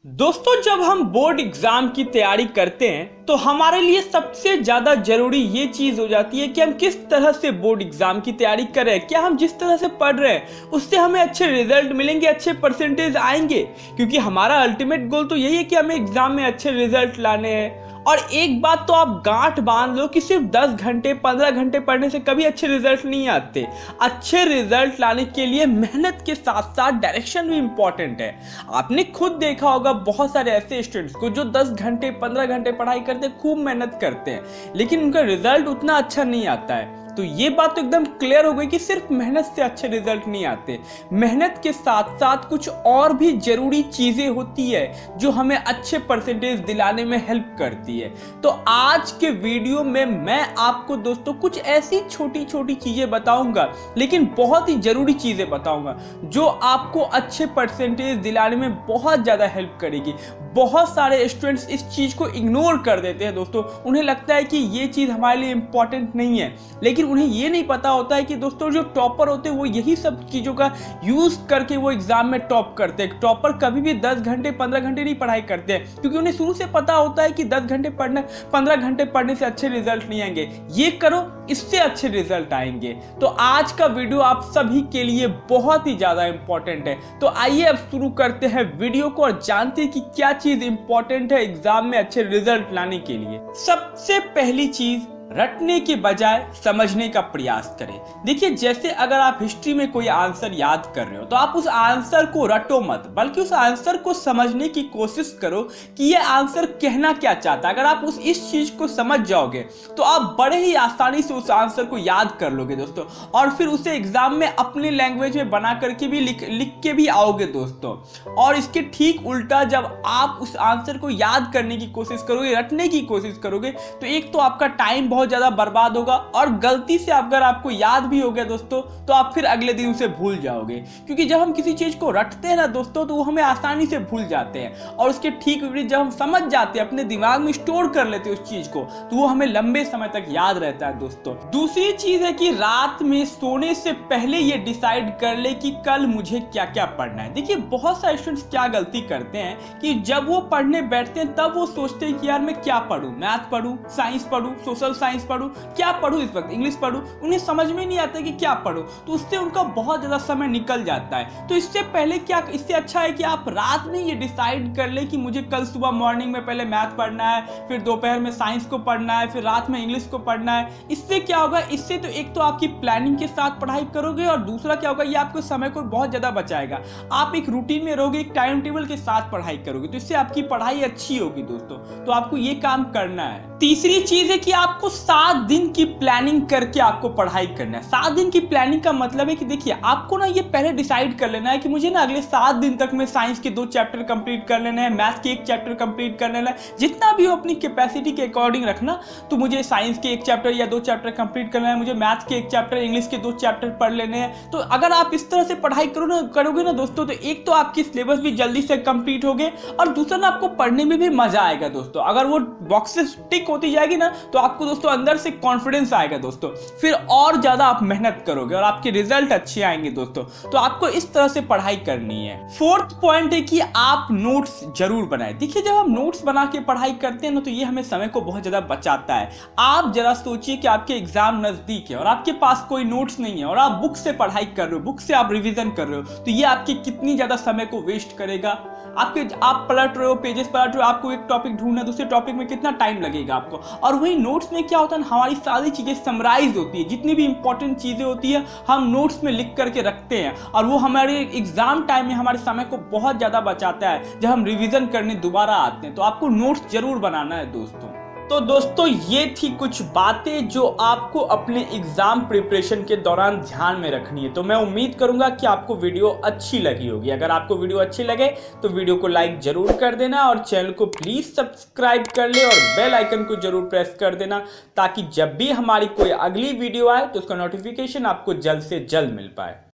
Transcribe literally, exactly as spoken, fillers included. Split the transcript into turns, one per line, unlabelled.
दोस्तों, जब हम बोर्ड एग्जाम की तैयारी करते हैं तो हमारे लिए सबसे ज्यादा जरूरी ये चीज हो जाती है कि हम किस तरह से बोर्ड एग्जाम की तैयारी करें। क्या हम जिस तरह से पढ़ रहे हैं उससे हमें अच्छे रिजल्ट मिलेंगे, अच्छे परसेंटेज आएंगे? क्योंकि हमारा अल्टीमेट गोल तो यही है कि हमें एग्जाम में अच्छे रिजल्ट लाने हैं। और एक बात तो आप गांठ बांध लो कि सिर्फ दस घंटे पंद्रह घंटे पढ़ने से कभी अच्छे रिजल्ट नहीं आते। अच्छे रिजल्ट लाने के लिए मेहनत के साथ साथ डायरेक्शन भी इंपॉर्टेंट है। आपने खुद देखा होगा बहुत सारे ऐसे स्टूडेंट्स को जो दस घंटे पंद्रह घंटे पढ़ाई करते, खूब मेहनत करते हैं, लेकिन उनका रिजल्ट उतना अच्छा नहीं आता है। तो ये बात तो एकदम क्लियर हो गई कि सिर्फ मेहनत से अच्छे रिजल्ट नहीं आते। मेहनत के साथ साथ कुछ और भी जरूरी चीजें होती है जो हमें अच्छे परसेंटेज दिलाने में हेल्प करती है। तो आज के वीडियो में मैं आपको दोस्तों कुछ ऐसी छोटी छोटी चीजें बताऊंगा, लेकिन बहुत ही जरूरी चीजें बताऊंगा जो आपको अच्छे परसेंटेज दिलाने में बहुत ज्यादा हेल्प करेगी। बहुत सारे स्टूडेंट्स इस चीज को इग्नोर कर देते हैं दोस्तों। उन्हें लगता है कि ये चीज हमारे लिए इंपॉर्टेंट नहीं है, लेकिन उन्हें ये नहीं पता होता है कि दोस्तों जो टॉपर होते हैं वो यही सब चीजों का यूज करके वो एग्जाम में टॉप करते हैं। टॉपर कभी भी दस घंटे पंद्रह घंटे नहीं पढ़ाई करते हैं, क्योंकि उन्हें शुरू से पता होता है कि दस घंटे पढ़ने पंद्रह घंटे पढ़ने से अच्छे रिजल्ट नहीं आएंगे, ये करो इससे अच्छे रिजल्ट आएंगे। तो आज का वीडियो आप सभी के लिए बहुत ही ज्यादा इंपॉर्टेंट है। तो आइए अब शुरू करते हैं वीडियो को और जानते हैं कि क्या चीज इंपॉर्टेंट है एग्जाम में अच्छे रिजल्ट लाने के लिए। सबसे पहली चीज, रटने के बजाय समझने का प्रयास करें। देखिए, जैसे अगर आप हिस्ट्री में कोई आंसर याद कर रहे हो तो आप उस आंसर को रटो मत, बल्कि उस आंसर को समझने की कोशिश करो कि यह आंसर कहना क्या चाहता है। अगर आप उस इस चीज को समझ जाओगे तो आप बड़े ही आसानी से उस आंसर को याद कर लोगे दोस्तों, और फिर उसे एग्जाम में अपने लैंग्वेज में बना करके भी लिख लिख के भी आओगे दोस्तों। और इसके ठीक उल्टा, जब आप उस आंसर को याद करने की कोशिश करोगे, रटने की कोशिश करोगे, तो एक तो आपका टाइम बहुत ज्यादा बर्बाद होगा, और गलती से अगर आपको याद भी हो गया दोस्तों तो आप फिर अगले दिन उसे भूल जाओगे। क्योंकि जब हम किसी चीज को रटते हैं ना दोस्तों तो वो हमें आसानी से भूल जाते हैं, और उसके ठीक विपरीत जब हम समझ जाते हैं, अपने दिमाग में स्टोर कर लेते हैं उस चीज को, तो वो हमें लंबे समय तक याद रहता है दोस्तों। दूसरी चीज है कि रात में सोने से पहले ये डिसाइड कर ले कि कल मुझे क्या क्या पढ़ना है। देखिए, बहुत सारे स्टूडेंट्स क्या गलती करते हैं कि जब वो पढ़ने बैठते हैं तब वो सोचते हैं कि यार मैं क्या पढ़ूं, मैथ पढ़ूं, साइंस पढ़ूं, सोशल साइंस पढ़ूं, क्या पढ़ूं, इस वक्त इंग्लिश पढ़ूं। उन्हें समझ में नहीं आता कि क्या पढ़ूं, तो उससे उनका बहुत ज्यादा समय निकल जाता है। तो इससे पहले क्या, इससे अच्छा है कि आप रात में ये डिसाइड कर ले कि मुझे कल सुबह मॉर्निंग में पहले मैथ पढ़ना है, फिर दोपहर में साइंस को पढ़ना है, फिर रात में इंग्लिश को पढ़ना है। इससे क्या होगा, इससे तो एक तो आपकी प्लानिंग के साथ पढ़ाई करोगे, और दूसरा क्या होगा, ये आपको समय को बहुत ज्यादा बचाएगा। आप एक रूटीन में रहोगे, एक टाइम टेबल के साथ पढ़ाई करोगे, तो इससे आपकी पढ़ाई अच्छी होगी दोस्तों। तो आपको ये काम करना है। तीसरी चीज है कि आपको सात दिन की प्लानिंग करके आपको पढ़ाई करना है। सात दिन की प्लानिंग का मतलब है कि देखिए, आपको ना ये पहले डिसाइड कर लेना है कि मुझे ना अगले सात दिन तक में साइंस के दो चैप्टर कंप्लीट कर लेना है, मैथ के एक चैप्टर कंप्लीट कर लेना है। जितना भी हो अपनी कैपेसिटी के अकॉर्डिंग रखना। तो मुझे साइंस के एक चैप्टर या दो चैप्टर कंप्लीट करना है, मुझे मैथ के एक चैप्टर, इंग्लिश के दो चैप्टर पढ़ लेने हैं। तो अगर आप इस तरह से पढ़ाई करो ना करोगे ना दोस्तों, तो एक तो आपकी सिलेबस भी जल्दी से कंप्लीट होगे, और दूसरा ना आपको पढ़ने में भी मजा आएगा दोस्तों। अगर वो बॉक्सेस टिक होती जाएगी ना तो आपको दोस्तों अंदर से कॉन्फिडेंस आएगा दोस्तों, फिर और ज्यादा आप मेहनत करोगे और आपके रिजल्ट अच्छे आएंगे दोस्तों। तो आपको इस तरह से पढ़ाई करनी है। फोर्थ पॉइंट है कि आप नोट्स जरूर बनाएं। देखिए, जब हम नोट्स बना के पढ़ाई करते हैं ना तो ये हमें समय को बहुत ज्यादा बचाता है। आप जरा सोचिए कि आपके एग्जाम नजदीक है और आपके पास कोई नोट्स नहीं है, और आप बुक से पढ़ाई कर रहे हो, बुक से आप रिविजन कर रहे हो, तो ये आपके कितनी ज्यादा समय को वेस्ट करेगा। आपके आप पलट रहे हो, पेजेस पलट रहे हो, आपको एक टॉपिक ढूंढना है, दूसरे टॉपिक में कितना टाइम लगेगा आपको। और वही नोट्स में क्या होता है, हमारी सारी चीजें समराइज होती है, जितनी भी इंपॉर्टेंट चीजें होती है हम नोट्स में लिख करके रखते हैं, और वो हमारे एग्जाम टाइम में हमारे समय को बहुत ज्यादा बचाता है जब हम रिवीजन करने दोबारा आते हैं। तो आपको नोट्स जरूर बनाना है दोस्तों। तो दोस्तों, ये थी कुछ बातें जो आपको अपने एग्जाम प्रिपरेशन के दौरान ध्यान में रखनी है। तो मैं उम्मीद करूंगा कि आपको वीडियो अच्छी लगी होगी। अगर आपको वीडियो अच्छी लगे तो वीडियो को लाइक जरूर कर देना, और चैनल को प्लीज सब्सक्राइब कर ले, और बेल आइकन को जरूर प्रेस कर देना, ताकि जब भी हमारी कोई अगली वीडियो आए तो उसका नोटिफिकेशन आपको जल्द से जल्द मिल पाए।